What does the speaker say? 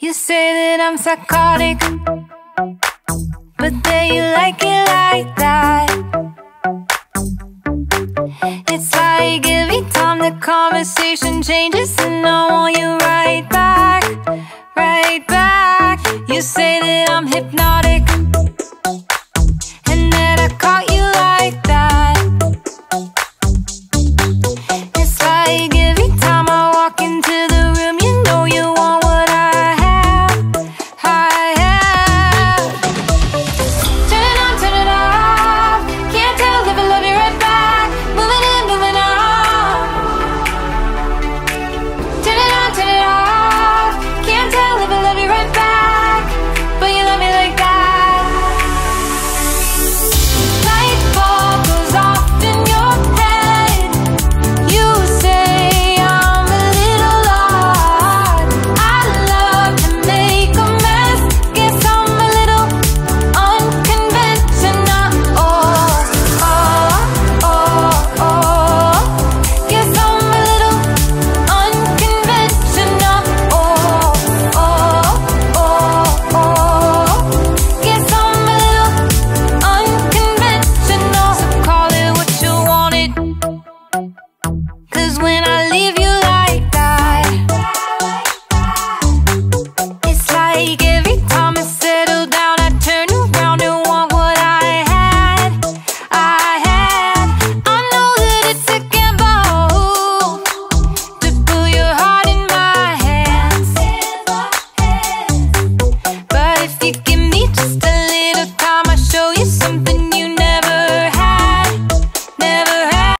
You say that I'm psychotic, but then you like it like that. It's like every time the conversation changes, and I want you right back, right back. You say that I'm hypnotic,